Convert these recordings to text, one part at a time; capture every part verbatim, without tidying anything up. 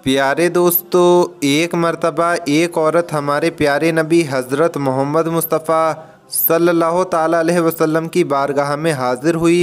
प्यारे दोस्तों, एक मर्तबा एक औरत हमारे प्यारे नबी हज़रत मोहम्मद मुस्तफ़ा सल्लल्लाहु ताला अलैहि वसल्लम की बारगाह में हाज़िर हुई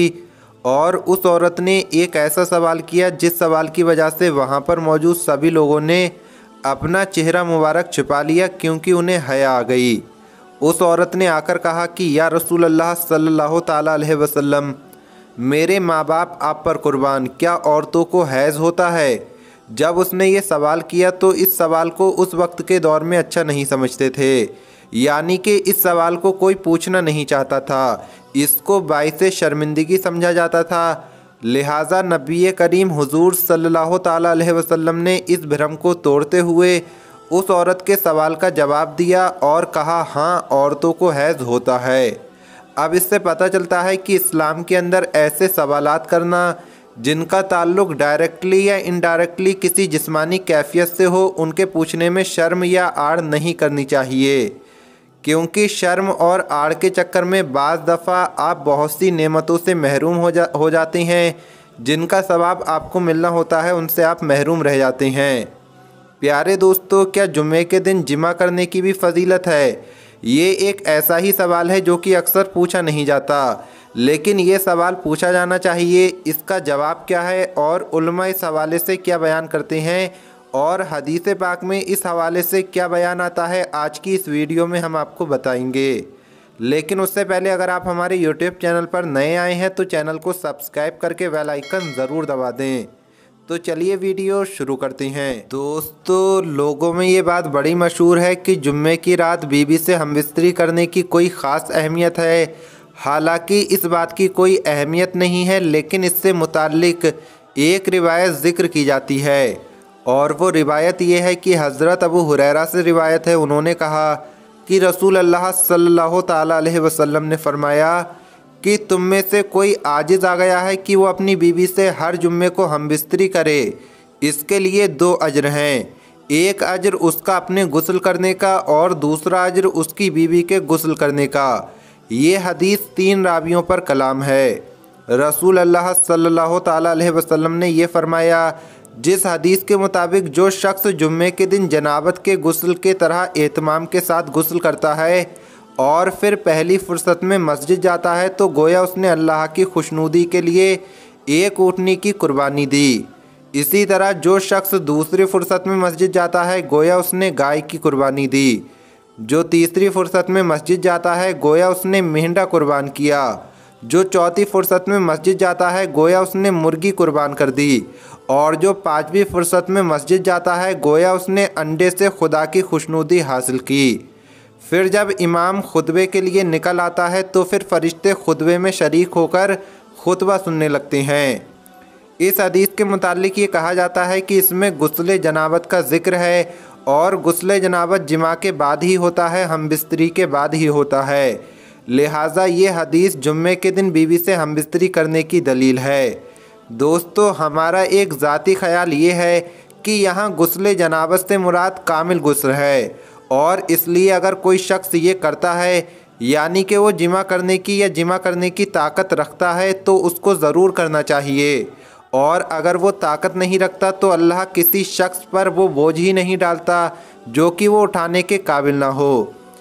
और उस औरत ने एक ऐसा सवाल किया जिस सवाल की वजह से वहाँ पर मौजूद सभी लोगों ने अपना चेहरा मुबारक छुपा लिया, क्योंकि उन्हें हया आ गई। उस औरत ने आकर कहा कि या रसूल अल्लाह सल्लल्लाहु ताला अलैहि वसल्लम, मेरे माँ बाप आप पर कुर्बान, क्या औरतों को हैज़ होता है? जब उसने ये सवाल किया तो इस सवाल को उस वक्त के दौर में अच्छा नहीं समझते थे, यानी कि इस सवाल को कोई पूछना नहीं चाहता था, इसको बाइसे शर्मिंदगी समझा जाता था। लिहाजा नबी करीम हुजूर सल्लल्लाहु ताला अलैहि वसल्लम ने इस भ्रम को तोड़ते हुए उस औरत के सवाल का जवाब दिया और कहा, हाँ, औरतों को हैज़ होता है। अब इससे पता चलता है कि इस्लाम के अंदर ऐसे सवालात करना जिनका ताल्लुक डायरेक्टली या इनडायरेक्टली किसी जिस्मानी कैफियत से हो, उनके पूछने में शर्म या आड़ नहीं करनी चाहिए, क्योंकि शर्म और आड़ के चक्कर में बाज़ दफ़ा आप बहुत सी नेमतों से महरूम हो जा हो जाते हैं, जिनका सवाब आपको मिलना होता है, उनसे आप महरूम रह जाते हैं। प्यारे दोस्तों, क्या जुम्मे के दिन जिमा करने की भी फजीलत है? ये एक ऐसा ही सवाल है जो कि अक्सर पूछा नहीं जाता, लेकिन ये सवाल पूछा जाना चाहिए। इसका जवाब क्या है और उलमा इस हवाले से क्या बयान करते हैं और हदीस पाक में इस हवाले से क्या बयान आता है, आज की इस वीडियो में हम आपको बताएंगे। लेकिन उससे पहले अगर आप हमारे यूट्यूब चैनल पर नए आए हैं तो चैनल को सब्सक्राइब करके बेल आइकन ज़रूर दबा दें। तो चलिए वीडियो शुरू करते हैं। दोस्तों, लोगों में ये बात बड़ी मशहूर है कि जुम्मे की रात बीबी से हमबिस्तरी करने की कोई ख़ास अहमियत है। हालांकि इस बात की कोई अहमियत नहीं है, लेकिन इससे मुताल्लिक एक रिवायत ज़िक्र की जाती है और वो रिवायत ये है कि हज़रत अबू हुरैरा से रिवायत है। उन्होंने कहा कि रसूल अल्लाह सल्लल्लाहु ताला अलैहि वसल्लम ने फरमाया कि तुम में से कोई आजिज़ आ गया है कि वो अपनी बीवी से हर जुम्मे को हमबिस्तरी करे। इसके लिए दो अजर हैं, एक अजर उसका अपने गुस्ल करने का और दूसरा अजर उसकी बीवी के गुस्ल करने का। ये हदीस तीन रावियों पर कलाम है। रसूल अल्लाह सल्लल्लाहु ताला अलैहि वसल्लम ने ये फरमाया, जिस हदीस के मुताबिक जो शख्स जुम्मे के दिन जनाबत के गुस्ल के तरह एहतमाम के साथ गुस्ल करता है और फिर पहली फुर्सत में मस्जिद जाता है तो गोया उसने अल्लाह की खुशनुदी के लिए एक ऊँटनी की कुर्बानी दी। इसी तरह जो शख्स दूसरी फुर्सत में मस्जिद जाता है गोया उसने गाय की कुर्बानी दी। जो तीसरी फुर्सत में मस्जिद जाता है गोया उसने मेंढा कुर्बान किया। जो चौथी फुर्सत में मस्जिद जाता है गोया उसने मुर्गी कुर्बान कर दी। और जो पाँचवीं फुर्सत में मस्जिद जाता है गोया उसने अंडे से खुदा की खुशनुदी हासिल की। फिर जब इमाम खुतबे के लिए निकल आता है तो फिर फरिश्ते खुतबे में शरीक होकर खुतबा सुनने लगते हैं। इस हदीस के मुताल्लिक ये कहा जाता है कि इसमें गुस्ले जनाबत का जिक्र है और गुस्ले जनाबत जिमा के बाद ही होता है, हमबिस्तरी के बाद ही होता है। लिहाजा ये हदीस जुम्मे के दिन बीवी से हमबिस्तरी करने की दलील है। दोस्तों, हमारा एक ज़ाती ख्याल ये है कि यहाँ गुस्ले जनाबत से मुराद कामिल गुस्ल है और इसलिए अगर कोई शख्स ये करता है, यानी कि वो जिमा करने की या जिमा करने की ताकत रखता है, तो उसको ज़रूर करना चाहिए। और अगर वो ताकत नहीं रखता तो अल्लाह किसी शख्स पर वो बोझ ही नहीं डालता जो कि वो उठाने के काबिल ना हो।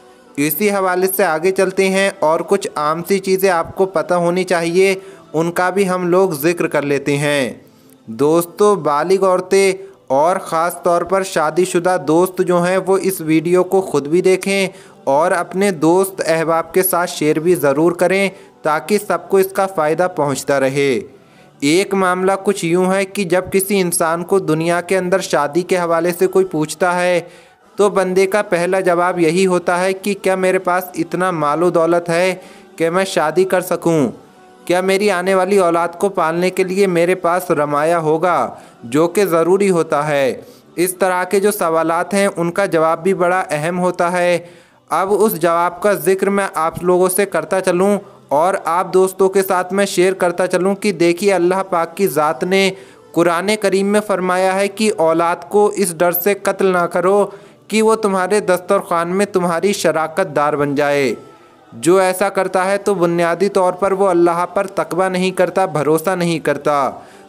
इसी हवाले से आगे चलते हैं और कुछ आम सी चीज़ें आपको पता होनी चाहिए, उनका भी हम लोग ज़िक्र कर लेते हैं। दोस्तों, बालिग औरतें और ख़ास तौर पर शादीशुदा दोस्त जो हैं वो इस वीडियो को ख़ुद भी देखें और अपने दोस्त अहबाब के साथ शेयर भी ज़रूर करें ताकि सबको इसका फ़ायदा पहुंचता रहे। एक मामला कुछ यूँ है कि जब किसी इंसान को दुनिया के अंदर शादी के हवाले से कोई पूछता है तो बंदे का पहला जवाब यही होता है कि क्या मेरे पास इतना मालो दौलत है कि मैं शादी कर सकूं? क्या मेरी आने वाली औलाद को पालने के लिए मेरे पास रमाया होगा, जो कि ज़रूरी होता है। इस तरह के जो सवालात हैं उनका जवाब भी बड़ा अहम होता है। अब उस जवाब का ज़िक्र मैं आप लोगों से करता चलूं और आप दोस्तों के साथ मैं शेयर करता चलूं कि देखिए, अल्लाह पाक की ज़ात ने कुरान करीम में फ़रमाया है कि औलाद को इस डर से कत्ल ना करो कि वो तुम्हारे दस्तरखान में तुम्हारी शराकत दार बन जाए। जो ऐसा करता है तो बुनियादी तौर पर वो अल्लाह पर तकवा नहीं करता, भरोसा नहीं करता।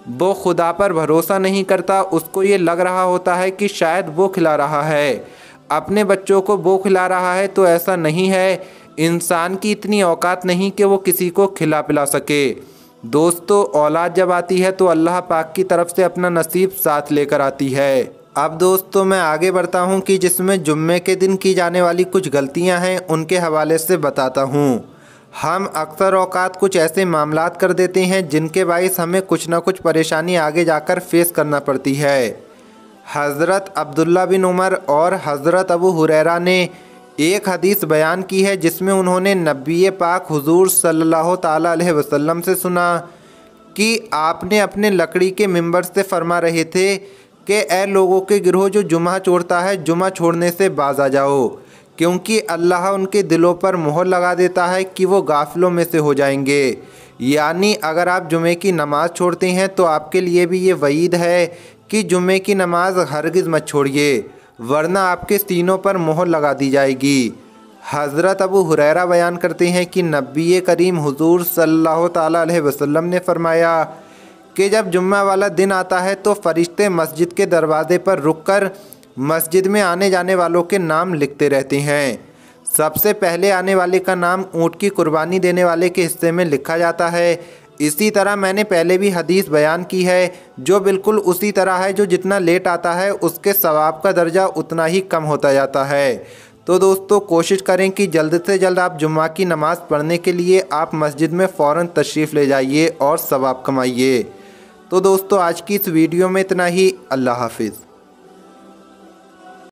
वो खुदा पर भरोसा नहीं करता, उसको ये लग रहा होता है कि शायद वो खिला रहा है, अपने बच्चों को वो खिला रहा है। तो ऐसा नहीं है, इंसान की इतनी औकात नहीं कि वो किसी को खिला पिला सके। दोस्तों, औलाद जब आती है तो अल्लाह पाक की तरफ से अपना नसीब साथ लेकर आती है। अब दोस्तों मैं आगे बढ़ता हूँ कि जिसमें जुम्मे के दिन की जाने वाली कुछ गलतियाँ हैं उनके हवाले से बताता हूँ। हम अक्सर औकात कुछ ऐसे मामलात कर देते हैं जिनके बाइस हमें कुछ ना कुछ परेशानी आगे जाकर फेस करना पड़ती है। हज़रत अब्दुल्ला बिन उमर और हज़रत अबू हुरैरा ने एक हदीस बयान की है जिसमें उन्होंने नबी पाक हुजूर सल्लल्लाहु ताला अलैहि वसल्लम से सुना कि आपने अपने लकड़ी के मिंबर से फरमा रहे थे कि ए लोगों के गिरोह जो जुमा छोड़ता है, जुमा छोड़ने से बाज आ जाओ, क्योंकि अल्लाह उनके दिलों पर मोहर लगा देता है कि वो गाफिलों में से हो जाएंगे। यानी अगर आप जुमे की नमाज़ छोड़ते हैं तो आपके लिए भी ये वईद है कि जुमे की नमाज हरगिज़ मत छोड़िए, वरना आपके सीनों पर मोहर लगा दी जाएगी। हज़रत अबू हुरैरा बयान करते हैं कि नबी करीम हुजूर सल्लल्लाहु ताला अलैहि वसल्लम ने फरमाया कि जब जुम्मा वाला दिन आता है तो फरिश्ते मस्जिद के दरवाज़े पर रुककर मस्जिद में आने जाने वालों के नाम लिखते रहते हैं। सबसे पहले आने वाले का नाम ऊँट की कुर्बानी देने वाले के हिस्से में लिखा जाता है। इसी तरह मैंने पहले भी हदीस बयान की है जो बिल्कुल उसी तरह है, जो जितना लेट आता है उसके सवाब का दर्जा उतना ही कम होता जाता है। तो दोस्तों कोशिश करें कि जल्द से जल्द आप जुम्मा की नमाज़ पढ़ने के लिए आप मस्जिद में फ़ौरन तशरीफ़ ले जाइए और सवाब कमाइए। तो दोस्तों आज की इस वीडियो में इतना ही। अल्लाह हाफिज़।